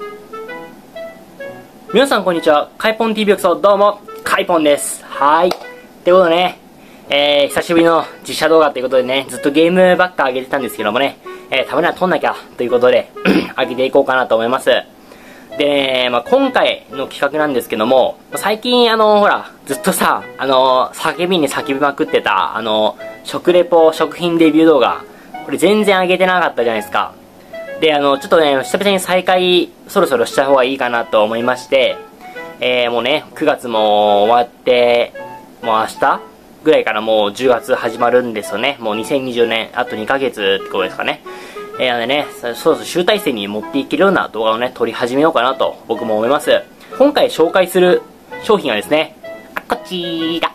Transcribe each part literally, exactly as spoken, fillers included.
皆さんこんにちは。カイポン ティーブイ よどうも、カイポンです。はーい。ってことでね、えー、久しぶりの実写動画ということでね、ずっとゲームばっか上げてたんですけどもね、えー、たまには撮んなきゃということで、上げていこうかなと思います。でね、まあ、今回の企画なんですけども、最近あの、ほら、ずっとさ、あの、叫びに叫びまくってた、あの、食レポ、食品レビュー動画、これ全然上げてなかったじゃないですか。で、あの、ちょっとね、久々に再開、そろそろした方がいいかなと思いまして、えー、もうね、くがつも終わって、もう明日ぐらいからもうじゅうがつ始まるんですよね。もうにせんにじゅうねん、あとにかげつってことですかね。えー、なのでね、そろそろ集大成に持っていけるような動画をね、撮り始めようかなと僕も思います。今回紹介する商品はですね、こちら。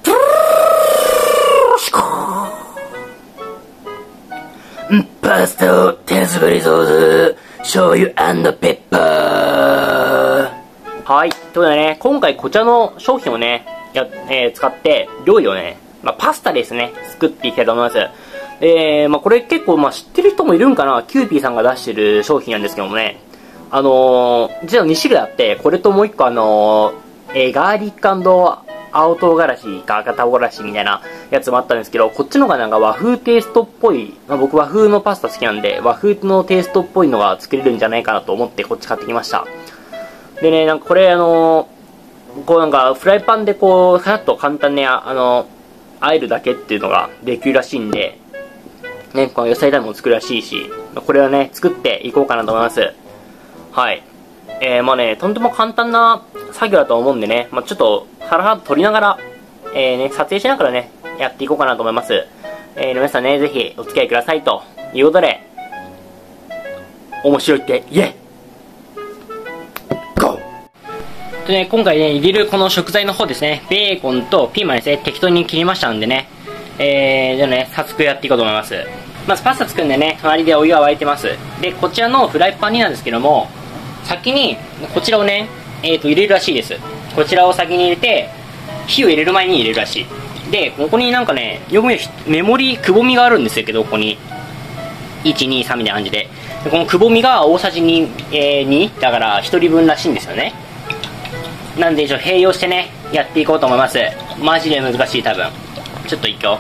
パスタと手作りソース、醤油&ペッパー。はい。ということでね、今回こちらの商品をね、や、えー、使って料理をね、まあ、パスタですね、作っていきたいと思います。えー、まあ、これ結構、まあ、知ってる人もいるんかな、キューピーさんが出してる商品なんですけどもね、あのー、実はに種類あって、これともういっこあのー、えー、ガーリック&青唐辛子か赤唐辛子みたいなやつもあったんですけど、こっちのがなんか和風テイストっぽい、まあ、僕和風のパスタ好きなんで、和風のテイストっぽいのが作れるんじゃないかなと思ってこっち買ってきました。でね、なんかこれあのー、こうなんかフライパンでこう、さっと簡単にあのー、和えるだけっていうのができるらしいんで、ね、この野菜炒めも作るらしいし、これをね、作っていこうかなと思います。はい。えー、まあね、とんでも簡単な作業だと思うんでね、まあちょっと、ハラハラと撮りながら、えーね、撮影しながらね、やっていこうかなと思います。えー、皆さんね、ぜひお付き合いくださいということで、面白いって、イエイゴーとね、今回ね、入れるこの食材の方ですね、ベーコンとピーマンですね、適当に切りましたんでね、えー、じゃあね、早速やっていこうと思います。まずパスタ作るんでね、隣でお湯が沸いてます。で、こちらのフライパンになんですけども、先に、こちらをね、えーと、入れるらしいです。こちらを先に入れて、火を入れる前に入れるらしい。で、ここになんかね、よく見るメモリくぼみがあるんですけど、ここに。いち、に、さんみたいな感じで。でこのくぼみが大さじに、えー、にだからひとりぶんらしいんですよね。なんで、ちょっと併用してね、やっていこうと思います。マジで難しい、多分。ちょっといくよ。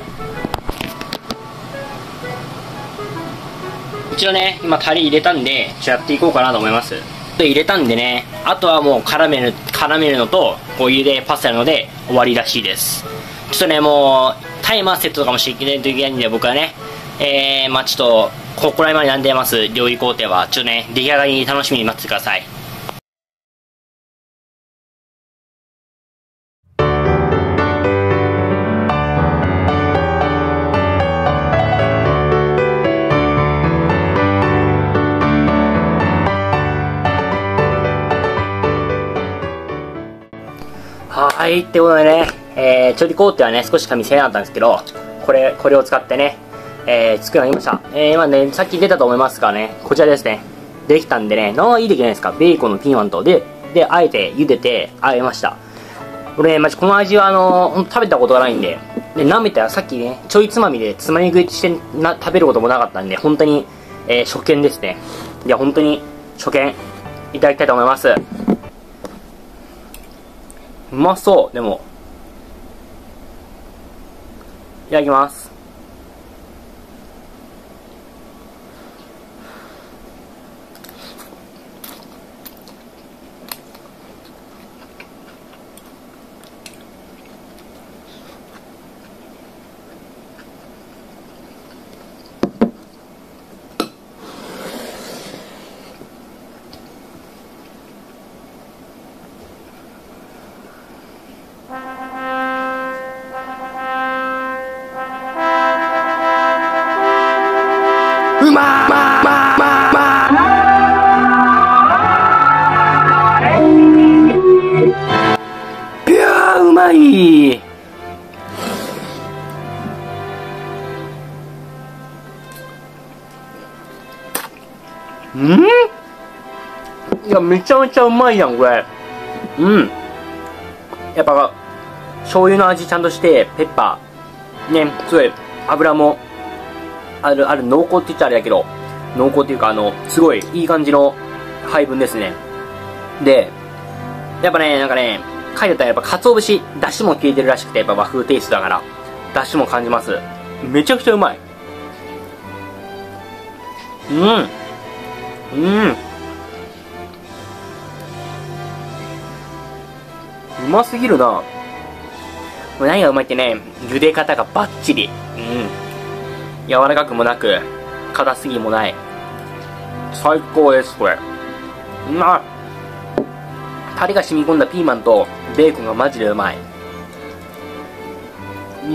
一応ね、今タレ入れたんで、ちょっとやっていこうかなと思います。入れたんでね、あとはもう絡める、絡めるのと、お湯でパスタやるので終わりらしいです。ちょっとね、もう、タイマーセットとかもしていけないといけないんで、僕はね、えー、まあちょっと、ここら辺までなんでます、料理工程は、ちょっとね、出来上がり楽しみに待っててください。はい、ってことでね、えー、調理工程はね、少しか見せなかったんですけど、これ、これを使ってね、えー、作り上げました。えー、今ね、さっき出たと思いますがね、こちらですね。できたんでね、なあいいできないですか。ベーコンのピーマンと、で、で、あえて茹でて、あえました。これね、まじ、この味はあのー、食べたことがないんで、で、舐めたらさっきね、ちょいつまみでつまみ食いしてな、食べることもなかったんで、本当に、えー、初見ですね。いや、本当に、初見、いただきたいと思います。うまそう、でも。いただきます。うまーいやーうまい。うんいや、めちゃめちゃうまいやん、これ。うん。やっぱ、醤油の味ちゃんとして、ペッパー。ね、すごい、油も、ある、ある、濃厚って言っちゃあれだけど、濃厚っていうか、あの、すごい、いい感じの配分ですね。で、やっぱね、なんかね、書いてたらやっぱ鰹節、出汁も効いてるらしくて、やっぱ和風テイストだから、出汁も感じます。めちゃくちゃうまい。うん。うん。うますぎるな。これ何がうまいってね、茹で方がバッチリ。うん。柔らかくもなく、硬すぎもない。最高です、これ。うまい。タレが染み込んだピーマンとベーコンがマジでうまい。うん。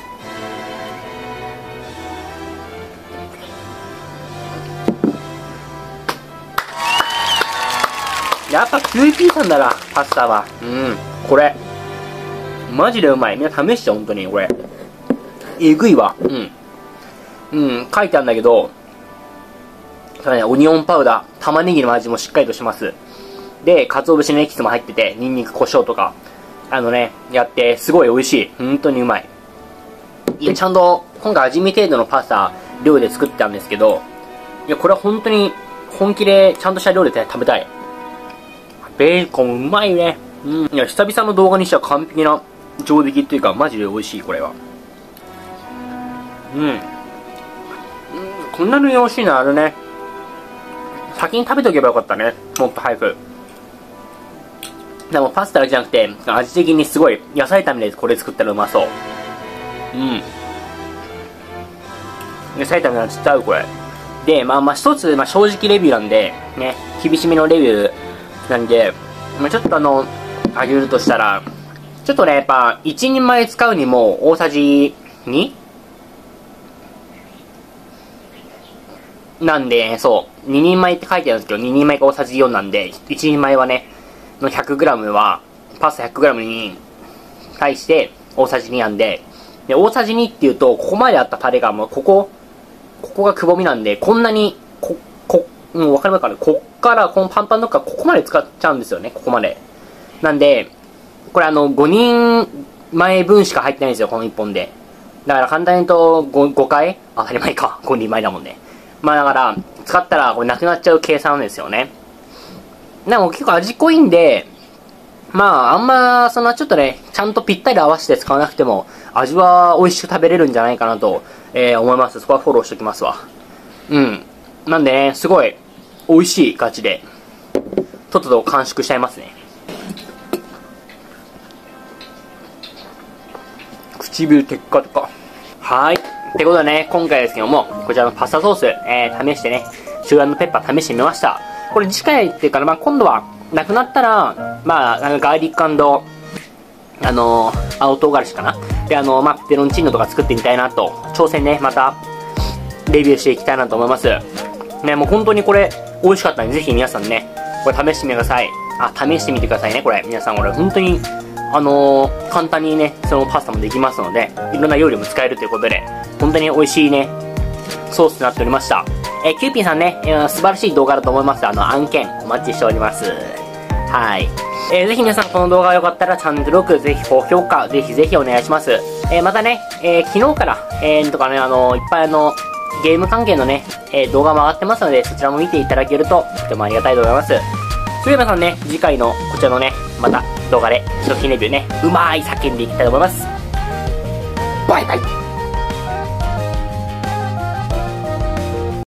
やっぱキューピーさんだな、パスタは。うん。これ。マジでうまい。みんな試して、ほんとに、これ。えぐいわ。うん。うん、書いてあるんだけど、それね、オニオンパウダー、玉ねぎの味もしっかりとします。で、鰹節のエキスも入ってて、ニンニク、胡椒とか、あのね、やって、すごい美味しい。本当にうまい。いや、ちゃんと、今回味見程度のパスタ、料理で作ってたんですけど、いや、これは本当に、本気で、ちゃんとした料理で食べたい。ベーコンうまいね。うん。いや、久々の動画にしては完璧な上出来っていうか、マジで美味しい、これは。うん。うん、こんなに美味しいのあるね。先に食べとけばよかったね。もっと早く。でもパスタだけじゃなくて、味的にすごい、野菜炒めでこれ作ったらうまそう。うん。野菜炒めはちょっと合う、これ。で、まあまあ一つ、まあ正直レビューなんで、ね、厳しめのレビューなんで、まあちょっとあの、あげるとしたら、ちょっとね、やっぱ、一人前使うにも、大さじ に? なんで、そう、ににんまえって書いてあるんですけど、ににんまえが大さじよんなんで、いちにんまえはね、の ひゃくグラム は、パスタ ひゃくグラム に対して大さじになんで、で、大さじにっていうと、ここまであったタレがもう、ここ、ここがくぼみなんで、こんなに、こ、こ、もうわかりますかね、こっから、このパンパンの中、ここまで使っちゃうんですよね、ここまで。なんで、これあの、ごにんまえ分しか入ってないんですよ、このいっぽんで。だから簡単に言うと 5, ごかい当たり前か。ごにんまえだもんね。まあだから、使ったらこれなくなっちゃう計算ですよね。でも結構味濃いんで、まああんま、そんなちょっとね、ちゃんとぴったり合わせて使わなくても、味は美味しく食べれるんじゃないかなと、えー、思います。そこはフォローしておきますわ。うん。なんでね、すごい、美味しいガチで、とっとと完食しちゃいますね。唇テッカテカ。はい。ってことでね、今回ですけども、こちらのパスタソース、えー、試してね、シュガー&ペッパー試してみました。これ次回っていうか、まあ今度は、なくなったら、まあ、なんかガーリック&、あのー、青唐辛子かなで、あのー、まあ、ペペロンチーノとか作ってみたいなと、挑戦ね、また、レビューしていきたいなと思います。ね、もう本当にこれ、美味しかったんで、ぜひ皆さんね、これ試してみてください。あ、試してみてくださいね、これ。皆さん、これ、本当に、あのー、簡単にね、そのパスタもできますので、いろんな料理も使えるということで、本当に美味しいね、ソースとなっておりました。えー、キューピーさんね、えー、素晴らしい動画だと思います。あの、案件、お待ちしております。はい。えー、ぜひ皆さんこの動画が良かったらチャンネル登録、ぜひ高評価、ぜひぜひお願いします。えー、またね、えー、昨日から、えー、とかね、あのー、いっぱいあの、ゲーム関係のね、えー、動画も上がってますので、そちらも見ていただけると、とてもありがたいと思います。それでは皆さんね、次回のこちらのね、また動画で商品レビューね、うまーい叫んでいきたいと思います。バイバイ。